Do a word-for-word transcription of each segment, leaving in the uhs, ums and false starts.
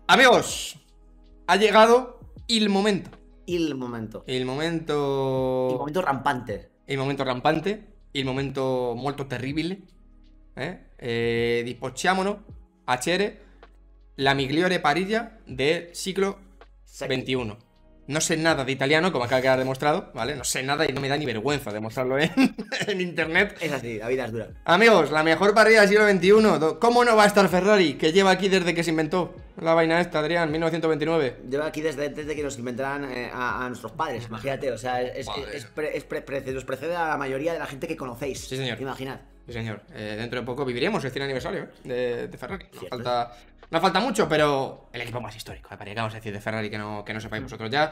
Amigos, ha llegado el momento. Il momento. El momento... Il momento rampante. Il momento rampante. Il momento molto terribile. Eh? Eh, Dispocciamonos a cere la migliore parilla del siglo veintiuno. No sé nada de italiano, como acaba de quedar demostrado, ¿vale? No sé nada y no me da ni vergüenza demostrarlo en, en internet. Es así, la vida es dura. Amigos, la mejor parrilla del siglo veintiuno. ¿Cómo no va a estar Ferrari? Que lleva aquí desde que se inventó la vaina esta, Adrián, mil novecientos veintinueve. Lleva aquí desde, desde que nos inventaran eh, a, a nuestros padres, imagínate. O sea, es, es, es, pre, es pre, pre, nos precede a la mayoría de la gente que conocéis. Sí, señor. Imaginad. Sí, señor. Eh, dentro de poco viviremos el cien aniversario ¿eh? de, de Ferrari. No falta, no falta mucho, pero el equipo más histórico, ¿eh? Vamos a decir de Ferrari que no, que no sepáis vosotros ya.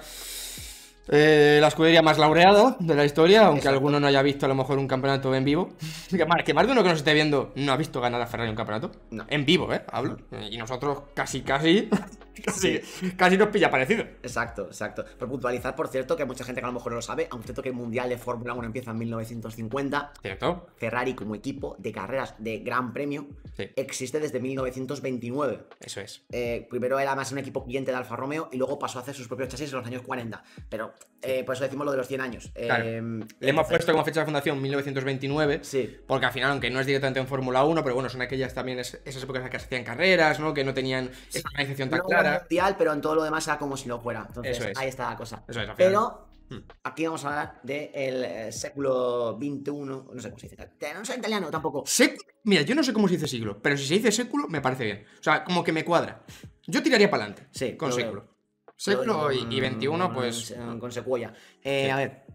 Eh, la escudería más laureada de la historia, aunque Exacto. alguno no haya visto a lo mejor un campeonato en vivo. Que más, que más de uno que nos esté viendo no ha visto ganar a Ferrari un campeonato. No. En vivo, ¿eh? Hablo. Y nosotros casi, casi, casi, sí. casi nos pilla parecido. Exacto, exacto. Por puntualizar, por cierto, que hay mucha gente que a lo mejor no lo sabe, aunque cierto que el Mundial de Fórmula uno empieza en mil novecientos cincuenta. ¿Cierto? Ferrari como equipo de carreras de Gran Premio sí. existe desde mil novecientos veintinueve. Eso es. Eh, primero era más un equipo cliente de Alfa Romeo y luego pasó a hacer sus propios chasis en los años cuarenta. Pero Eh, por eso decimos lo de los cien años. Claro. Eh, Le hemos puesto como fecha de fundación mil novecientos veintinueve. Sí. Porque al final, aunque no es directamente en Fórmula uno, pero bueno, son aquellas también es, esas épocas en las que se hacían carreras, ¿no? Que no tenían sí. esa organización tan no clara. Mundial, pero en todo lo demás era como si no fuera. Entonces, eso es. ahí está la cosa. Eso es, pero hmm. aquí vamos a hablar del eh, século veintiuno. No sé cómo se dice. No soy italiano tampoco. Sé, mira, yo no sé cómo se dice siglo, pero si se dice século, me parece bien. O sea, como que me cuadra. Yo tiraría para adelante. Sí, con no, século. Século y, y veintiuno, pues. Con secuoya. Eh, sí. A ver.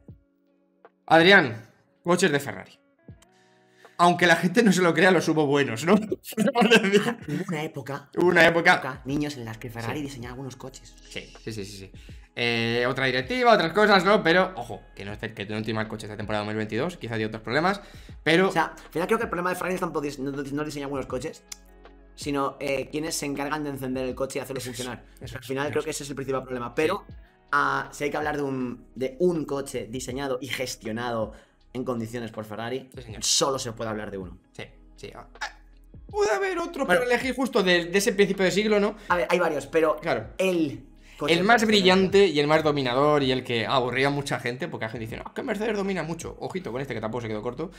Adrián, coches de Ferrari. Aunque la gente no se lo crea, los hubo buenos, ¿no? Ah, hubo una época. Hubo una época. época. Niños en las que Ferrari sí. diseñaba algunos coches. Sí, sí, sí, sí. sí. Eh, otra directiva, otras cosas, ¿no? Pero, ojo, que no, que no tiene mal coche esta temporada dos mil veintidós. Quizá hay otros problemas. Pero. O sea, al final creo que el problema de Ferrari es tanto no, no diseñar buenos coches, sino eh, quienes se encargan de encender el coche y hacerlo eso funcionar. Es, eso Al final es, creo eso. que ese es el principal problema. Pero sí. uh, si hay que hablar de un, de un coche diseñado y gestionado en condiciones por Ferrari, sí, solo se puede hablar de uno. Sí, sí. Ah, puede haber otro bueno, para elegir justo de, de ese principio de siglo, ¿no? A ver, hay varios, pero claro. el... El más brillante y el más dominador y el que aburría a mucha gente, porque la gente dice, no, que Mercedes domina mucho. Ojito con este que tampoco se quedó corto.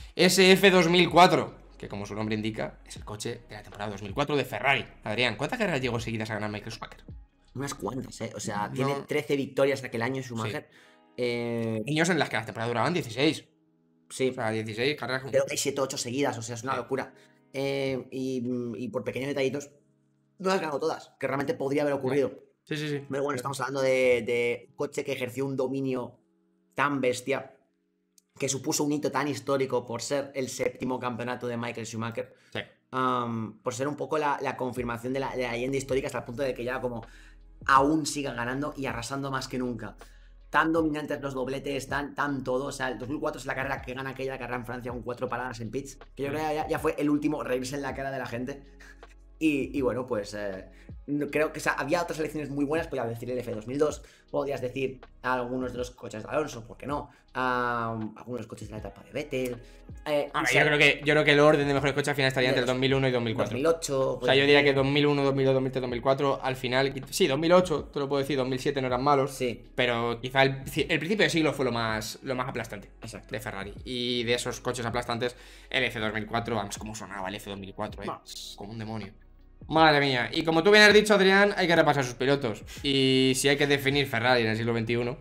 S F dos mil cuatro. Que como su nombre indica, es el coche de la temporada dos mil cuatro de Ferrari. Adrián, ¿cuántas carreras llegó seguidas a ganar Michael Schumacher? Unas cuantas, ¿eh? O sea, no. tiene trece victorias aquel año Schumacher. Sí. Eh... Años en las que las temporadas duraban dieciséis. Sí. O sea, dieciséis carreras. Creo que hay siete o ocho seguidas, o sea, es una sí. locura. Eh, y, y por pequeños detallitos, no las ganó todas, que realmente podría haber ocurrido. Sí, sí, sí. Pero bueno, estamos hablando de, de coche que ejerció un dominio tan bestia, que supuso un hito tan histórico por ser el séptimo campeonato de Michael Schumacher. Sí. Um, por ser un poco la, la confirmación de la, de la leyenda histórica hasta el punto de que ya como aún siga ganando y arrasando más que nunca. Tan dominantes los dobletes, tan, tan todo. O sea, el dos mil cuatro es la carrera que gana aquella carrera en Francia con cuatro paradas en pits. Que yo creo que ya, ya fue el último reírse en la cara de la gente. Y, y bueno, pues eh, creo que o sea, había otras elecciones muy buenas. Podías decir el F dos mil dos, podías decir algunos de los coches de Alonso, ¿por qué no? Um, algunos coches de la etapa de Vettel. Eh, ah, yo, creo que, yo creo que el orden de mejores coches al final estaría entre el dos mil uno y dos mil cuatro. dos mil ocho. O sea, yo diría que dos mil uno, dos mil dos, dos mil tres, dos mil cuatro, al final. Sí, dos mil ocho, te lo puedo decir, dos mil siete no eran malos. Sí. Pero quizá el, el principio de siglo fue lo más, lo más aplastante. Exacto. De Ferrari. Y de esos coches aplastantes, el F dos mil cuatro, vamos, cómo sonaba el F dos mil cuatro, eh. Más. Como un demonio. Madre mía, y como tú bien has dicho, Adrián, hay que repasar sus pilotos. Y si hay que definir Ferrari en el siglo veintiuno,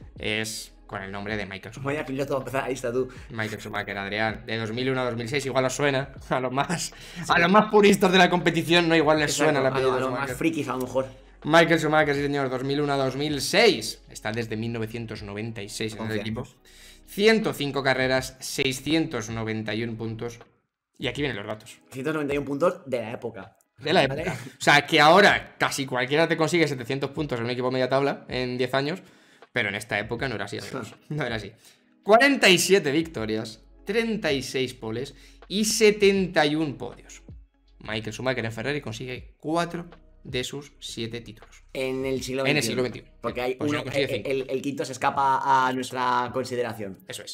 es con el nombre de Michael Schumacher. Vaya piloto, ahí está tú. Michael Schumacher, Adrián, de dos mil uno a dos mil seis igual os suena. A los más, sí. a los más puristas de la competición no igual les Exacto, suena la película. A los más frikis a lo mejor. Michael Schumacher, sí señor, dos mil uno a dos mil seis. Está desde mil novecientos noventa y seis en el equipo. ciento cinco carreras, seiscientos noventa y uno puntos. Y aquí vienen los datos. ciento noventa y uno puntos de la época. De la época. ¿Vale? O sea, que ahora casi cualquiera te consigue setecientos puntos en un equipo media tabla en diez años, pero en esta época no era así. No era así. cuarenta y siete victorias, treinta y seis poles y setenta y uno podios. Michael Schumacher en Ferrari consigue cuatro de sus siete títulos. En el siglo veintiuno. En el siglo veintiuno. Porque hay pues uno, no el, el, el quinto se escapa a nuestra consideración. Eso es.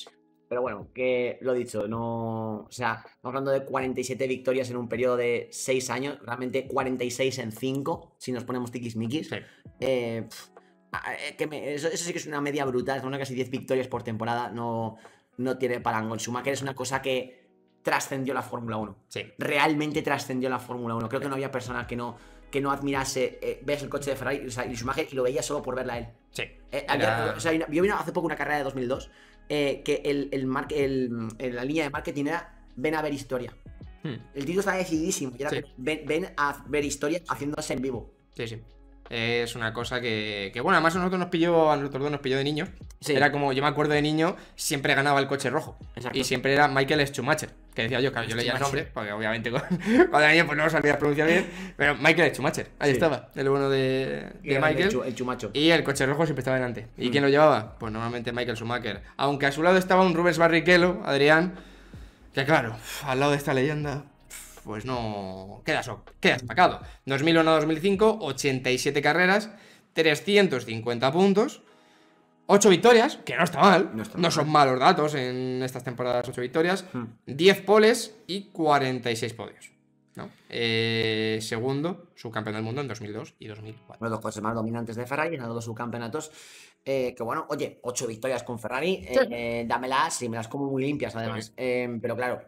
pero bueno, que lo dicho, no. O sea, estamos hablando de cuarenta y siete victorias en un periodo de seis años, realmente cuarenta y seis en cinco, si nos ponemos tiquismiquis. Sí. Eh, pf, a- eh, que me- eso, eso sí que es una media brutal, son casi diez victorias por temporada, no, no tiene parangón. Schumacher es una cosa que trascendió la Fórmula uno. Sí. Realmente trascendió la Fórmula uno. Creo que no había persona que no, que no admirase, eh, ves el coche de Ferrari, o sea, y Schumacher, y lo veía solo por verla a él. Sí. Eh, había- Era- o sea, yo vi una- hace poco una carrera de dos mil dos eh, que el, el, mar- el- el- la línea de marketing era ven a ver historia. Hmm. El título estaba decididísimo. Y era Sí. como, ven, ven a ver historia haciéndose en vivo. Sí, sí. Es una cosa que, que, bueno, además a nosotros nos pilló, a nosotros dos nos pilló de niños. Sí. Era como, yo me acuerdo de niño, siempre ganaba el coche rojo. Exacto. Y siempre era Michael Schumacher. Que decía yo, claro, yo leía el Schumacher. nombre, porque obviamente con, cuando era niño pues no lo sabía pronunciar bien. Pero Michael Schumacher, ahí Sí. estaba, el bueno de, Y de era Michael. El, chu- el chumacho. Y el coche rojo siempre estaba delante. ¿Y Mm. quién lo llevaba? Pues normalmente Michael Schumacher. Aunque a su lado estaba un Rubens Barrichello, Adrián, que claro, al lado de esta leyenda, pues no. Queda, so... queda sacado. dos mil uno a dos mil cinco, ochenta y siete carreras, trescientos cincuenta puntos, ocho victorias, que no está mal. No está No mal. son malos datos en estas temporadas, ocho victorias, Hmm. diez poles y cuarenta y seis podios. ¿No? Eh, segundo, subcampeón del mundo en dos mil dos y dos mil cuatro. Los dos coches más dominantes de Ferrari, ganando dos subcampeonatos. Eh, que bueno, oye, ocho victorias con Ferrari. Sí. eh, dámelas y me las como muy limpias, además. Sí. Eh, pero claro,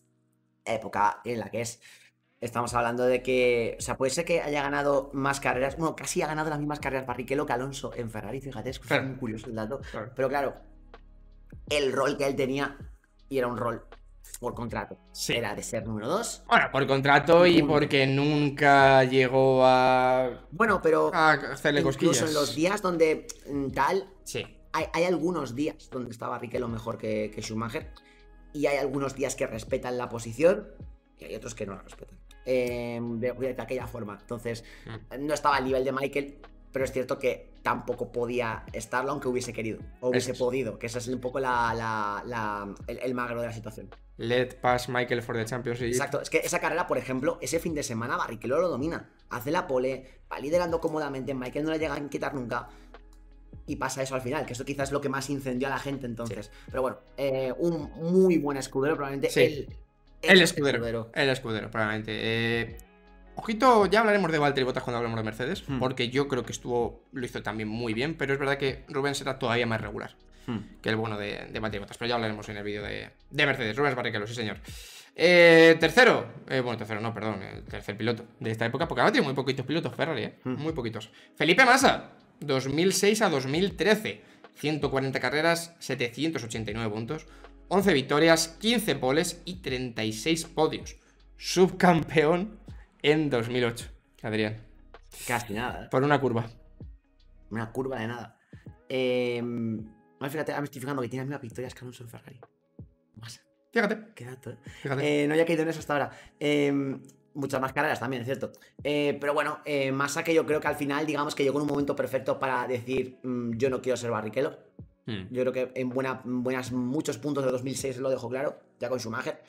época en la que es. Estamos hablando de que, o sea, puede ser que haya ganado más carreras, bueno, casi ha ganado las mismas carreras Barrichello que Alonso en Ferrari, fíjate, es Claro. muy curioso el dato. Claro. Pero claro, el rol que él tenía, y era un rol por contrato, Sí. era de ser número dos. Bueno, por contrato y Punto. porque nunca llegó a, Bueno, pero a hacerle incluso cosquillas. en los días donde mm, tal, Sí. hay, hay algunos días donde está Barrichello mejor que, que Schumacher, y hay algunos días que respetan la posición, y hay otros que no la respetan. Eh, de, de aquella forma. Entonces, Mm. no estaba al nivel de Michael, pero es cierto que tampoco podía estarlo aunque hubiese querido, o hubiese Eso es. podido, que ese es un poco la, la- la- el, el magro de la situación. Let pass Michael for the Championship. Exacto, es que esa carrera, por ejemplo, ese fin de semana Barrichello lo domina, hace la pole, va liderando cómodamente, Michael no le llega a inquietar nunca. Y pasa eso al final, que eso quizás es lo que más incendió a la gente entonces. Pero bueno, eh, un muy buen escudero, probablemente Sí. el, El escudero, el escudero, probablemente. Eh, ojito, ya hablaremos de Valtteri Bottas cuando hablemos de Mercedes, Hmm. porque yo creo que estuvo, lo hizo también muy bien, pero es verdad que Rubens era todavía más regular Hmm. que el bueno de, de Valtteri Bottas, pero ya hablaremos en el vídeo de, de Mercedes. Rubens Barrichello, sí señor. Eh, tercero, eh, bueno, tercero no, perdón, el tercer piloto de esta época, porque ahora tiene muy poquitos pilotos Ferrari, eh, Hmm. muy poquitos. Felipe Massa, dos mil seis a dos mil trece, ciento cuarenta carreras, setecientos ochenta y nueve puntos, once victorias, quince poles y treinta y seis podios. Subcampeón en dos mil ocho, Adrián, Casi nada, ¿eh? por una curva. Una curva de nada. Eh, no, fíjate, ahora me estoy fijando que tiene las mismas victorias que Alonso en Ferrari. Más. Fíjate, Qué dato, ¿eh? fíjate. Eh, no había caído en eso hasta ahora. Eh, muchas más carreras también, es cierto. Eh, pero bueno, eh, Massa que yo creo que al final, digamos que llegó en un momento perfecto para decir, mm, yo no quiero ser Barrichello. Hmm. Yo creo que en buena, buenas, muchos puntos de dos mil seis lo dejó claro, ya con Schumacher.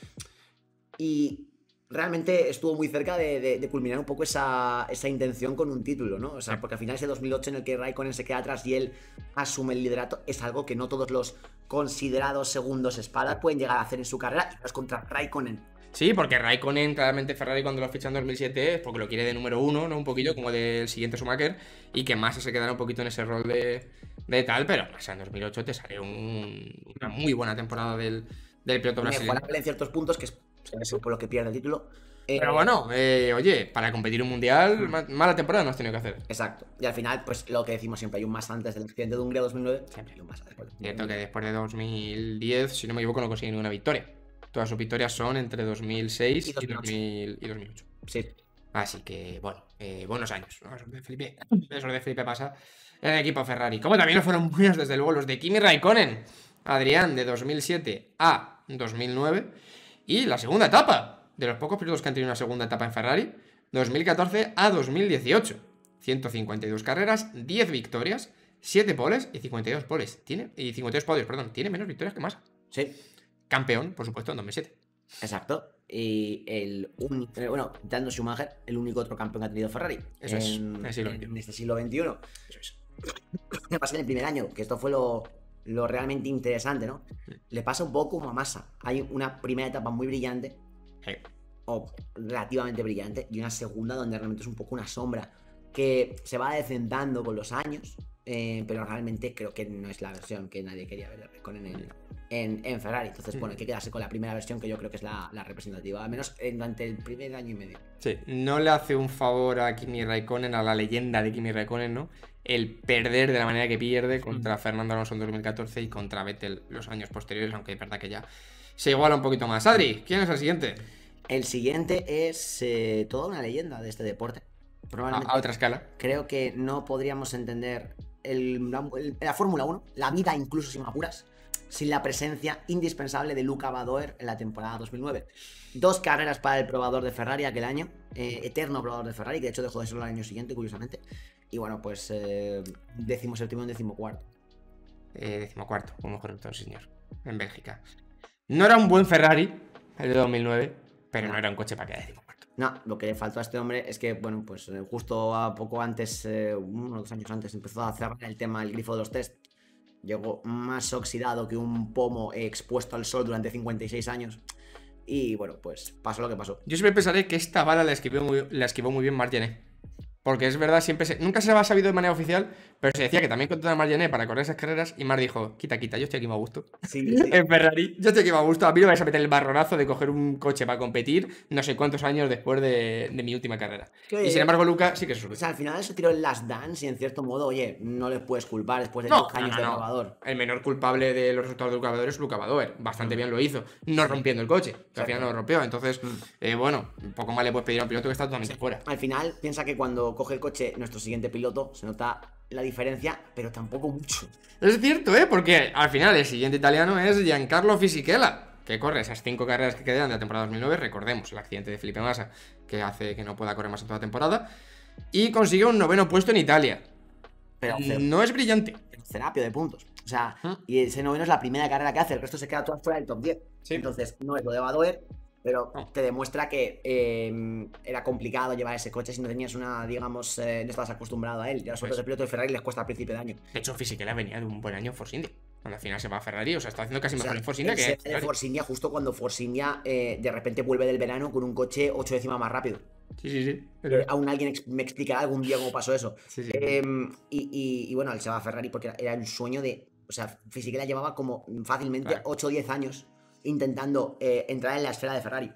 Y realmente estuvo muy cerca de, de- de culminar un poco esa, esa intención con un título, ¿no? O sea, Sí. porque al final ese dos mil ocho en el que Raikkonen se queda atrás y él asume el liderato es algo que no todos los considerados segundos espadas pueden llegar a hacer en su carrera, y no es contra Raikkonen. Sí, porque Raikkonen, claramente Ferrari cuando lo ficha en dos mil siete es porque lo quiere de número uno, ¿no? Un poquillo como del siguiente Schumacher, y que Massa se quedará un poquito en ese rol de, de tal, pero Massa en dos mil ocho te sale un- una muy buena temporada del, del piloto brasileño. Mejorable en ciertos puntos, que es eso por lo que pierde el título. Eh, Pero bueno, eh, oye, para competir un mundial, Hmm. ma- mala temporada no has tenido que hacer. Exacto. Y al final, pues lo que decimos siempre, hay un más antes del accidente de Hungría dos mil nueve, Siempre. hay un más después. Cierto que después de dos mil diez, si no me equivoco, no consigue ninguna victoria. Todas sus victorias son entre dos mil seis Y y, dos mil ocho. dos mil y dos mil ocho. Sí. Así que, bueno, eh, buenos años, ¿no? Esos de Felipe, esos de Felipe Massa en el equipo Ferrari. Como también lo fueron buenos, desde luego, los de Kimi Raikkonen. Adrián, de dos mil siete a dos mil nueve. Y la segunda etapa, de los pocos pilotos que han tenido una segunda etapa en Ferrari, dos mil catorce a dos mil dieciocho. ciento cincuenta y dos carreras, diez victorias, siete poles y cincuenta y dos poles. Tiene, y cincuenta y dos podios, perdón. Tiene menos victorias que Massa. Sí, Campeón, por supuesto, en dos mil siete. exacto. Y el único, eh, bueno, dando Schumacher, el único otro campeón que ha tenido Ferrari. Eso es, en, en el siglo en veintiuno. este siglo veintiuno. Eso es. Me pasa en el primer año, que esto fue lo, lo realmente interesante, ¿no? Le pasa un poco como a Massa. Hay una primera etapa muy brillante, Sí. o relativamente brillante, y una segunda donde realmente es un poco una sombra que se va decentando con los años, eh, pero realmente creo que no es la versión que nadie quería ver de Raikkonen en, en, en Ferrari. Entonces, bueno, hay que quedarse con la primera versión, que yo creo que es la, la representativa, al menos durante el primer año y medio. Sí, no le hace un favor a Kimi Raikkonen, a la leyenda de Kimi Raikkonen, ¿no? El perder de la manera que pierde contra mm. Fernando Alonso en dos mil catorce y contra Vettel los años posteriores, aunque es verdad que ya se iguala un poquito más. Adri, ¿quién es el siguiente? El siguiente es eh, toda una leyenda de este deporte. Probablemente a, a otra escala. Creo que no podríamos entender el, la, el, la Fórmula uno, la vida incluso sin apuras, sin la presencia indispensable de Luca Badoer en la temporada dos mil nueve. Dos carreras para el probador de Ferrari aquel año, eh, eterno probador de Ferrari, que de hecho dejó de serlo el año siguiente, curiosamente. Y bueno, pues eh, décimo séptimo y décimo cuarto. Eh, décimo cuarto, como correcto, señor, en Bélgica. No era un buen Ferrari, el de dos mil nueve, pero no, no era un coche para que décimo cuarto. No, lo que le faltó a este hombre es que, bueno, pues eh, justo a poco antes, eh, unos dos años antes, empezó a cerrar el tema del grifo de los test. Llegó más oxidado que un pomo expuesto al sol durante cincuenta y seis años. Y bueno, pues pasó lo que pasó. Yo siempre pensaré que esta bala la esquivó muy, la esquivó muy bien Margené. Porque es verdad, siempre se, nunca se ha sabido de manera oficial, pero se decía que también contrató a Margené para correr esas carreras y Mar dijo, quita, quita, yo estoy aquí más a gusto. Sí, sí. En Ferrari, yo estoy aquí más a gusto. A mí no me vais a meter el barronazo de coger un coche para competir no sé cuántos años después de, de mi última carrera. ¿Qué? Y sin embargo, Luca sí que se subió. O sea, al final eso tiró el last dance y en cierto modo, oye, no les puedes culpar después de no, diez años no, no, de no. probador. El menor culpable de los resultados de Luca Badoer es Luca Badoer. Bastante mm. bien lo hizo, no rompiendo el coche, que Exacto. al final no lo rompió. Entonces, mm. eh, bueno, un poco más le puedes pedir a un piloto que está totalmente sí. fuera. Al final, piensa que cuando coge el coche nuestro siguiente piloto, se nota la diferencia, pero tampoco mucho. Es cierto, ¿eh? Porque al final el siguiente italiano es Giancarlo Fisichella, que corre esas cinco carreras que quedan de la temporada dos mil nueve. Recordemos el accidente de Felipe Massa, que hace que no pueda correr más en toda la temporada. Y consiguió un noveno puesto en Italia. Pero no es brillante. Terapio de puntos. O sea, ¿Mm? y ese noveno es la primera carrera que hace, el resto se queda todo fuera del top diez. Sí. Entonces, no es lo de Badoer, pero no. te demuestra que eh, era complicado llevar ese coche si no tenías una, digamos, eh, no estabas acostumbrado a él. Y a los pues, otros de piloto de Ferrari les cuesta al principio de año. De hecho, Fisichella venía de un buen año en Force India. Cuando al final se va a Ferrari, o sea, está haciendo casi o sea, mejor en Force India que se en Force India justo cuando Force India eh, de repente vuelve del verano con un coche ocho décimas más rápido. Sí, sí, sí. Pero... aún alguien me explicará algún día cómo pasó eso. Sí, sí. Eh, y, y, y bueno, él se va a Ferrari porque era, era un sueño de... O sea, Fisichella llevaba como fácilmente claro. ocho o diez años intentando eh, entrar en la esfera de Ferrari.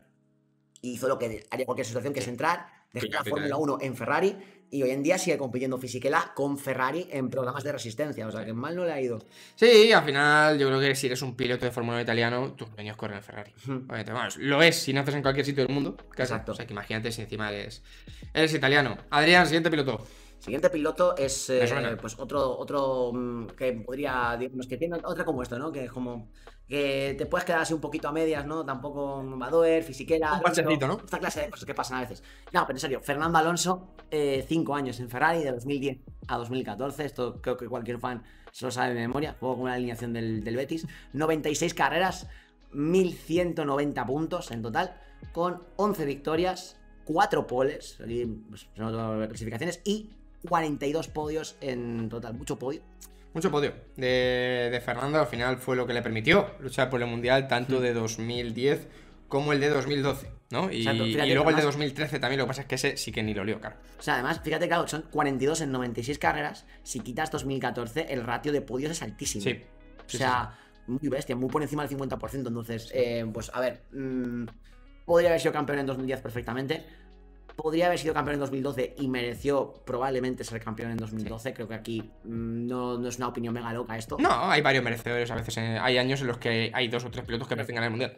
Y hizo lo que haría cualquier situación, que es entrar, dejar la Fórmula uno en Ferrari, y hoy en día sigue compitiendo Fisichella con Ferrari en programas de resistencia. O sea, que mal no le ha ido. Sí, al final yo creo que si eres un piloto de Fórmula uno italiano, tus sueños corren en Ferrari. Hmm. Obviamente, vamos, lo es si naces en cualquier sitio del mundo. Casi. Exacto. O sea, que imagínate si encima eres, eres italiano. Adrián, siguiente piloto. Siguiente piloto es eh, pues otro, otro mmm, que podría, digamos, que tiene otra como esto, ¿no? Que es como que te puedes quedar así un poquito a medias, ¿no? Tampoco Badoer, Fisichella, un parchecito, ¿no? Esta clase de cosas que pasan a veces. No, pero en serio, Fernando Alonso, eh, cinco años en Ferrari, de dos mil diez a dos mil catorce. Esto creo que cualquier fan se lo sabe de memoria. Juego con una alineación del, del Betis. noventa y seis carreras, mil ciento noventa puntos en total, con once victorias, cuatro poles, aquí pues, son las clasificaciones, y cuarenta y dos podios en total, mucho podio. Mucho podio de, de Fernando, al final fue lo que le permitió luchar por el Mundial, tanto de dos mil diez como el de dos mil doce, ¿no? Y, Exacto, y luego además, el de dos mil trece también, lo que pasa es que ese sí que ni lo lió, claro. O sea, además, fíjate, claro, son cuarenta y dos en noventa y seis carreras, si quitas dos mil catorce, el ratio de podios es altísimo. Sí. sí o sea, sí, sí. muy bestia, muy por encima del cincuenta por ciento, entonces, eh, pues a ver, mmm, podría haber sido campeón en dos mil diez perfectamente. Podría haber sido campeón en dos mil doce y mereció probablemente ser campeón en dos mil doce. Sí. Creo que aquí mmm, no, no es una opinión mega loca esto. No, hay varios merecedores. A veces eh, hay años en los que hay dos o tres pilotos que merecen ganar el Mundial.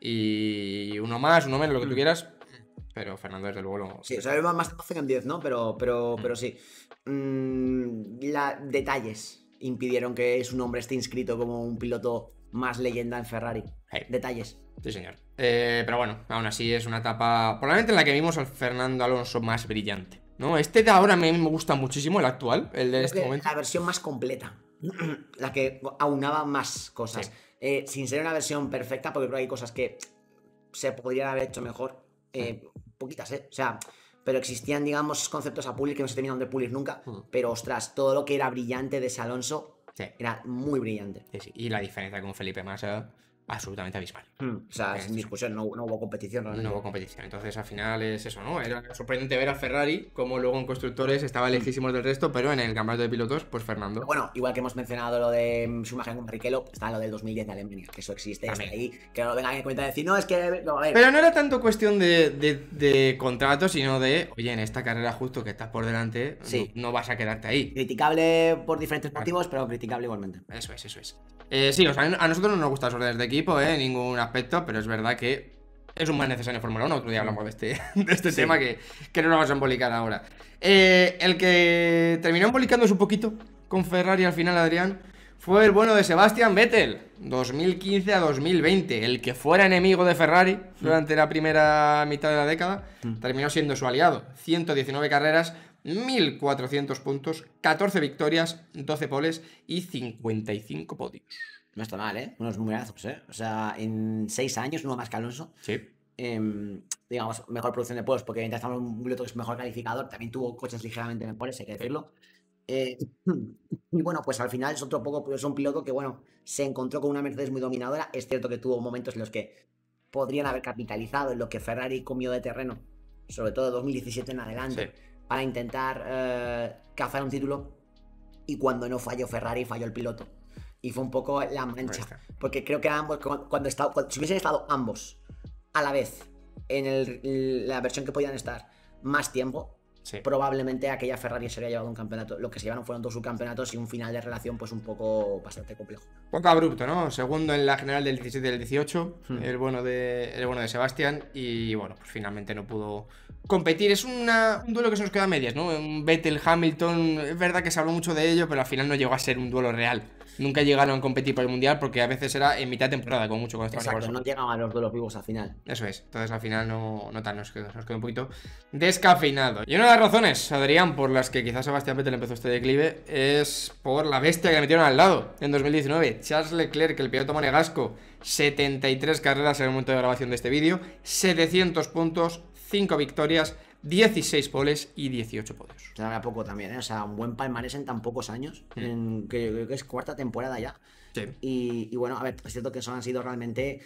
Y uno más, uno menos, lo que tú quieras. Pero Fernando, desde luego, lo... Sí, o sea, más de doce que en diez, ¿no? Pero, pero, mm. pero sí. Mm, la, detalles impidieron que su nombre esté inscrito como un piloto más leyenda en Ferrari. Hey. Detalles. Sí, señor. Eh, pero bueno, aún así es una etapa probablemente en la que vimos al Fernando Alonso más brillante, ¿no? Este de ahora me, me gusta muchísimo, el actual, el de Creo este momento. La versión más completa, la que aunaba más cosas. Sí. Eh, sin ser una versión perfecta, porque creo que hay cosas que se podrían haber hecho mejor. Eh, poquitas, ¿eh? O sea, pero existían, digamos, conceptos a pulir que no se terminaron de pulir nunca. Mm. Pero, ostras, todo lo que era brillante de ese Alonso Sí. Era muy brillante. Sí, sí. Y la diferencia con Felipe Massa, absolutamente abismal. Hmm, O sea, Es sin discusión, no, no hubo competición realmente. No hubo competición. Entonces, al final es eso, ¿no? Era sorprendente ver a Ferrari, como luego en constructores estaba lejísimos del resto, pero en el campeonato de pilotos, pues Fernando. Pero bueno, igual que hemos mencionado lo de mm, Schumacher con Barrichello, está lo del dos mil diez de Alemania, que eso existe, está También. ahí, que no lo vengan en cuenta de decir, no, es que, no, a ver, Pero no era tanto cuestión de, de, de contrato, sino de, oye, en esta carrera justo que estás por delante, Sí. no, no vas a quedarte ahí. criticable por diferentes motivos, pero criticable igualmente. Eso es, eso es. Eh, sí, o sea, a nosotros no nos gustan las órdenes de equipo, ¿eh? En ningún aspecto, pero es verdad que es un mal necesario en Fórmula uno. Otro día hablamos de este, de este Sí. tema que, que no lo vamos a embolicar ahora. Eh, el que terminó embolicándose un poquito con Ferrari al final, Adrián, fue el bueno de Sebastian Vettel, dos mil quince a dos mil veinte. El que fuera enemigo de Ferrari durante la primera mitad de la década, terminó siendo su aliado. ciento diecinueve carreras, mil cuatrocientos puntos, catorce victorias, doce poles y cincuenta y cinco podios. No está mal, ¿eh? Unos numerazos, ¿eh? O sea, en seis años, uno más que Alonso. Sí. em, digamos, mejor producción de poles, porque mientras estamos en un piloto que es mejor calificador, también tuvo coches ligeramente mejores, hay que decirlo. Eh, y bueno, pues al final es otro poco, es un piloto que, bueno, se encontró con una Mercedes muy dominadora. Es cierto que tuvo momentos en los que podrían haber capitalizado en lo que Ferrari comió de terreno, sobre todo de dos mil diecisiete en adelante, Sí. para intentar eh, cazar un título. Y cuando no falló Ferrari, falló el piloto. Y fue un poco la Ahí mancha. está. Porque creo que ambos, cuando, cuando estaba, cuando- si hubiesen estado ambos a la vez en el- la versión que podían estar más tiempo, Sí. probablemente aquella Ferrari se habría llevado un campeonato. Lo que se llevaron fueron dos subcampeonatos y un final de relación pues un poco bastante complejo. Poco abrupto, ¿no? Segundo en la general del diecisiete y del dieciocho, Hmm. el bueno de el bueno de Sebastián, y bueno, pues finalmente no pudo competir. Es una- un duelo que se nos queda a medias, ¿no? Un Vettel-Hamilton, es verdad que se habló mucho de ello, pero al final no llegó a ser un duelo real. Nunca llegaron a competir por el Mundial porque a veces era en mitad de temporada, como mucho, cuando estaban Exacto, igual. no llegaban los duelos vivos al final. Eso es, entonces al final no, no tal, nos quedó, nos quedó un poquito descafeinado. Y una de las razones, Adrián, por las que quizás Sebastián Vettel empezó este declive es por la bestia que le metieron al lado en dos mil diecinueve. Charles Leclerc, el piloto monegasco, setenta y tres carreras en el momento de grabación de este vídeo, setecientos puntos, cinco victorias, dieciséis poles y dieciocho podios. O sea, era poco también, ¿eh? O sea, un buen palmarés en tan pocos años, Hmm. en, que creo que es cuarta temporada ya. Sí. Y, y bueno, a ver, es cierto que son han sido realmente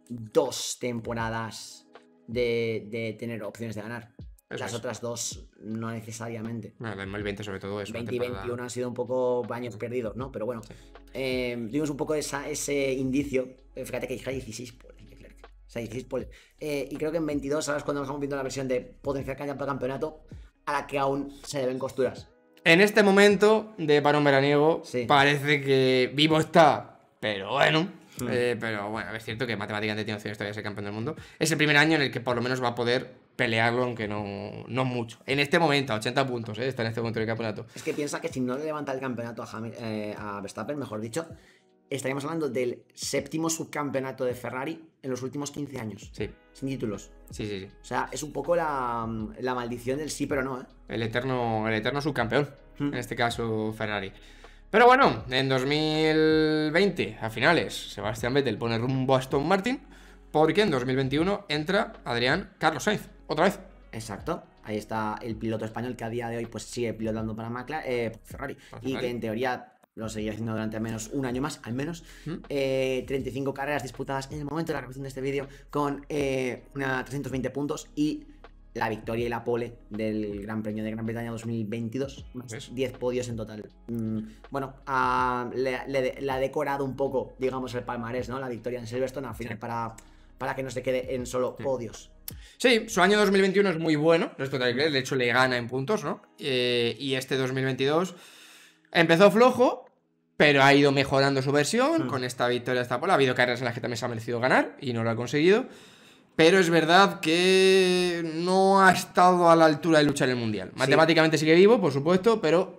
dos temporadas de, de tener opciones de ganar. Eso Las es. otras dos no necesariamente. Bueno, el dos mil veinte sobre todo es una veinte y temporada- veintiuno han sido un poco años perdidos, ¿no? Pero bueno, Sí. eh, dimos un poco esa, ese indicio. Eh, Fíjate que dije dieciséis poles, Leclerc. O sea, dieciséis poles. Eh, y creo que en veintidós, ahora es cuando nos estamos viendo la versión de potencial candidato al campeonato, a la que aún se le ven costuras. En este momento de parón veraniego, Sí. parece que vivo está, pero bueno. Hmm. eh, pero bueno, es cierto que matemáticamente tiene opciones todavía de ser campeón del mundo. Es el primer año en el que por lo menos va a poder pelearlo, aunque no, no mucho. En este momento, a ochenta puntos, ¿eh? Está en este momento del campeonato. Es que piensa que si no le levanta el campeonato a, Hamil- eh, a Verstappen, mejor dicho, estaríamos hablando del séptimo subcampeonato de Ferrari en los últimos quince años, Sí, sin títulos. sí, sí, sí. O sea, es un poco la, la maldición del sí pero no, ¿eh? El eterno, el eterno subcampeón, Hmm. en este caso Ferrari. Pero bueno, en dos mil veinte, a finales, Sebastián Vettel pone rumbo a Aston Martin, porque en dos mil veintiuno entra Adrián Carlos Sainz, otra vez. Exacto. Ahí está el piloto español que a día de hoy pues sigue pilotando para McLaren, eh, Ferrari. Para Y Ferrari. que en teoría lo seguirá haciendo durante al menos un año más, al menos. ¿Mm? Eh, treinta y cinco carreras disputadas en el momento de la grabación de este vídeo con eh, una trescientos veinte puntos y la victoria y la pole del Gran Premio de Gran Bretaña dos mil veintidós. Más ¿Ves? diez podios en total. Mm, bueno, ah, le, le- le ha decorado un poco, digamos, el palmarés, ¿no? La victoria en Silverstone al final Sí. para, para que no se quede en solo Sí. podios. Sí, su año dos mil veintiuno es muy bueno respecto a Leclerc, de hecho le gana en puntos, ¿no? Eh, y este dos mil veintidós empezó flojo, pero ha ido mejorando su versión Hmm. con esta victoria, esta pole. Ha habido carreras en las que también se ha merecido ganar y no lo ha conseguido. Pero es verdad que no ha estado a la altura de luchar el Mundial. Sí. Matemáticamente sigue vivo, por supuesto, pero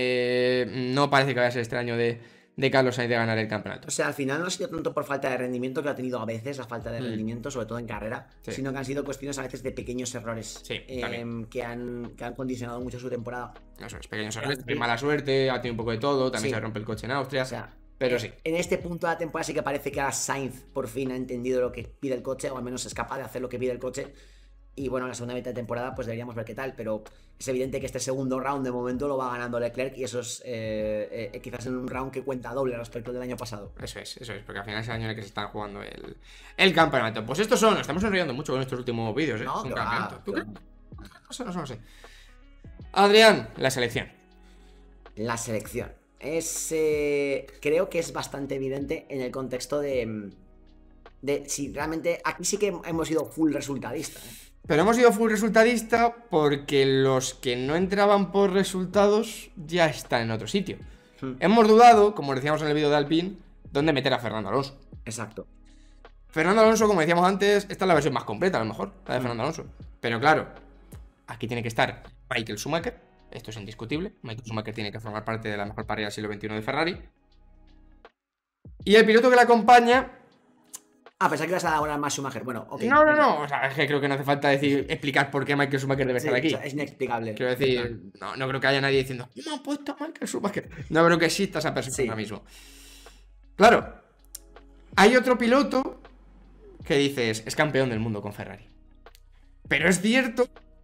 eh, no parece que vaya a ser este año de, de Carlos Sainz de ganar el campeonato. O sea, al final no ha sido tanto por falta de rendimiento, que ha tenido a veces la falta de Mm. rendimiento, sobre todo en carrera, Sí. sino que han sido cuestiones a veces de pequeños errores Sí, em, también. que, han, que han condicionado mucho su temporada. Eso es, pequeños Pero errores, sí. mala suerte, ha tenido un poco de todo, también Sí. se rompe el coche en Austria, O sea, pero eh, sí. en este punto de la temporada sí que parece que ahora Sainz por fin ha entendido lo que pide el coche, o al menos es capaz de hacer lo que pide el coche. Y bueno, en la segunda mitad de temporada pues deberíamos ver qué tal, pero es evidente que este segundo round de momento lo va ganando Leclerc y eso es eh, eh, quizás en un round que cuenta doble respecto del año pasado. Eso es, eso es, porque al final es el año en el que se está jugando el, el campeonato. Pues estos son, nos estamos enrollando mucho con estos últimos vídeos, ¿eh? No, Un que campeonato. va, ¿Tú que qué? va. No sé, no sé, no sé. Adrián, la selección. La selección. Es. eh, creo que es bastante evidente en el contexto de. De si realmente. Aquí sí que hemos sido full resultadistas. ¿eh? Pero hemos ido full resultadista porque los que no entraban por resultados ya están en otro sitio. Hmm. Hemos dudado, como decíamos en el vídeo de Alpine, dónde meter a Fernando Alonso. Exacto. Fernando Alonso, como decíamos antes, esta es la versión más completa, a lo mejor, la de Hmm. Fernando Alonso. Pero claro, aquí tiene que estar Michael Schumacher. Esto es indiscutible. Michael Schumacher tiene que formar parte de la mejor parrilla del siglo veintiuno de Ferrari. Y el piloto que le acompaña. Ah, pensaba que ibas a dar más Schumacher. Bueno, ok. No, no, no. O sea, es que creo que no hace falta decir, explicar por qué Michael Schumacher debe Sí, estar aquí. o sea, es inexplicable. Quiero decir, no, no creo que haya nadie diciendo, ¿cómo han puesto a Michael Schumacher? No creo que exista esa persona Sí. ahora mismo. Claro, hay otro piloto que dices, es campeón del mundo con Ferrari. Pero es cierto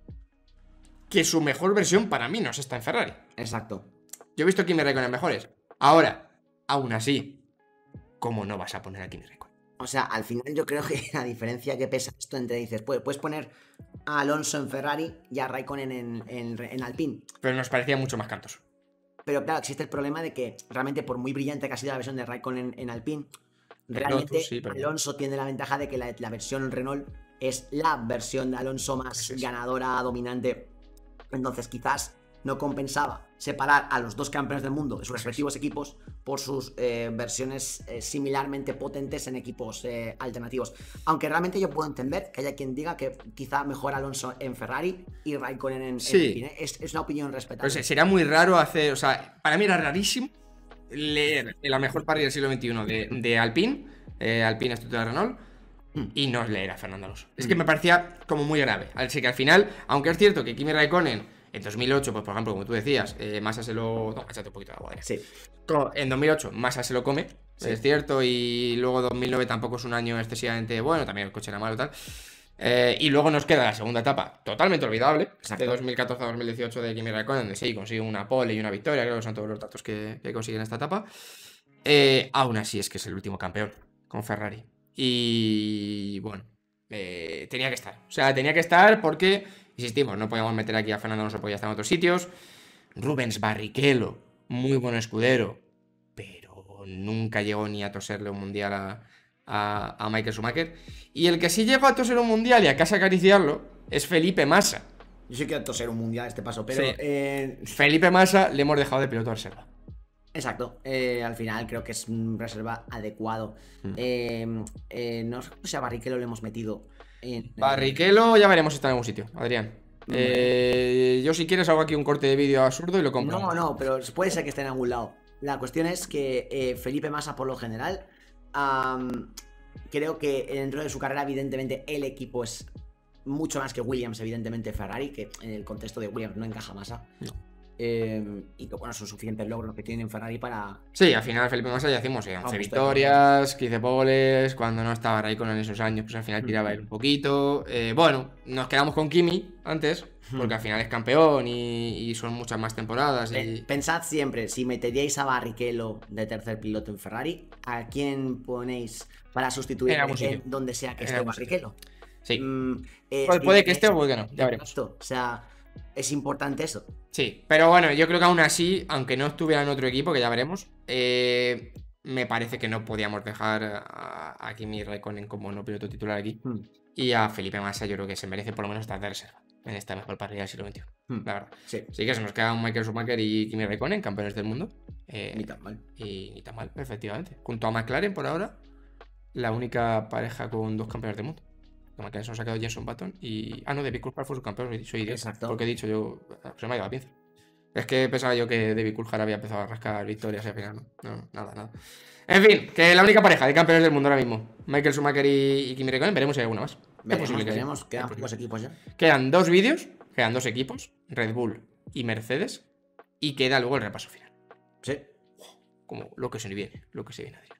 que su mejor versión para mí no es esta en Ferrari. Exacto. Yo he visto a Kimi Raikkonen mejores. Ahora, aún así, ¿cómo no vas a poner a Kimi Raikkonen? O sea, al final yo creo que la diferencia que pesa esto entre dices, puedes, puedes poner a Alonso en Ferrari y a Raikkonen en, en, en Alpine. Pero nos parecía mucho más cantoso. Pero claro, existe el problema de que realmente por muy brillante que ha sido la versión de Raikkonen en, en Alpine, realmente Lotus, sí, pero- Alonso tiene la ventaja de que la, la versión Renault es la versión de Alonso más Eso es. ganadora, dominante. Entonces quizás no compensaba separar a los dos campeones del mundo de sus respectivos equipos por sus eh, versiones eh, similarmente potentes en equipos eh, alternativos. Aunque realmente yo puedo entender que haya quien diga que quizá mejor Alonso en Ferrari y Raikkonen en, Sí. en Alpine. Es, es una opinión respetable. Pues sería muy raro hacer, o sea, para mí era rarísimo leer la mejor parrilla del siglo veintiuno de, de Alpine, eh, Alpine estructura de Renault, y no leer a Fernando Alonso. Es que me parecía como muy grave. Así que al final, aunque es cierto que Kimi Raikkonen en dos mil ocho, pues por ejemplo, como tú decías, eh, Massa se lo... No, échate un poquito de agua, Adrián. Sí. En dos mil ocho Massa se lo come, Sí. es cierto, y luego dos mil nueve tampoco es un año excesivamente bueno, también el coche era malo y tal. Eh, y luego nos queda la segunda etapa, totalmente olvidable, Exacto. de dos mil catorce a dos mil dieciocho de Kimi Raikkonen, donde sí, consigue una pole y una victoria, creo que son todos los datos que, que consigue en esta etapa. Eh, aún así es que es el último campeón con Ferrari. Y bueno, eh, tenía que estar. O sea, tenía que estar porque, insistimos, no podíamos meter aquí a Fernando Alonso porque ya está en otros sitios. Rubens Barrichello, muy buen escudero, pero nunca llegó ni a toserle un mundial a, a, a Michael Schumacher. Y el que sí llegó a toser un mundial y a casi acariciarlo es Felipe Massa. Yo sí quiero toser un mundial a este paso, pero... Sí. eh, Felipe Massa le hemos dejado de piloto de reserva. Exacto, eh, al final creo que es un reserva adecuado. Mm. Eh, eh, no sé si a Barrichello le hemos metido en... Barrichello ya veremos si está en algún sitio, Adrián. Eh, yo si quieres hago aquí un corte de vídeo absurdo y lo compro. No, no, pero puede ser que esté en algún lado. La cuestión es que eh, Felipe Massa, por lo general, am, creo que dentro de su carrera, evidentemente, el equipo es mucho más que Williams, evidentemente Ferrari, que en el contexto de Williams no encaja Massa. No. Eh, y que bueno, son suficientes logros que tienen Ferrari para... Sí, al final Felipe Massa ya hacemos eh, once Vamos, victorias, quince poles, cuando no estaba Raikkonen en esos años, pues al final tiraba él un poquito. Eh, bueno, nos quedamos con Kimi antes, porque al final es campeón y, y son muchas más temporadas. Pe- Y... Pensad siempre, si meteríais a Barrichello de tercer piloto en Ferrari, ¿a quién ponéis para sustituir En algún sitio. en donde sea que En esté algún sitio. Barrichello? Sí, Mm, eh, puede, puede que eh, esté o puede que no, ya veremos. Exacto, o sea, es importante eso. Sí, pero bueno, yo creo que aún así, aunque no estuviera en otro equipo, que ya veremos, eh, me parece que no podíamos dejar a, a Kimi Raikkonen como no piloto titular aquí. Hmm, Y a Felipe Massa yo creo que se merece por lo menos estar de reserva en esta mejor parrilla del siglo veintiuno, hmm, la verdad. Sí, Sí que se nos queda un Michael Schumacher y Kimi Raikkonen, campeones del mundo. Eh, ni tan mal. y ni tan mal, efectivamente. Junto a McLaren, por ahora, la única pareja con dos campeones del mundo. Los McLaren se nos ha quedado Jenson Button y... Ah, no, David Coulthard fue su campeón, soy, soy idiota. Exacto. Porque he dicho yo... Se me ha ido la pinza. Es que pensaba yo que David Coulthard había empezado a rascar victorias y al final no. No, no, nada, nada. En fin, que la única pareja de campeones del mundo ahora mismo, Michael Schumacher y, y Kimi Raikkonen, veremos si hay alguna más. Es Veremos, posible que sí. veremos, Es quedan posible. pocos equipos ya. Quedan dos vídeos, quedan dos equipos, Red Bull y Mercedes, y queda luego el repaso final. Sí. Como lo que se viene, lo que se viene, Adri.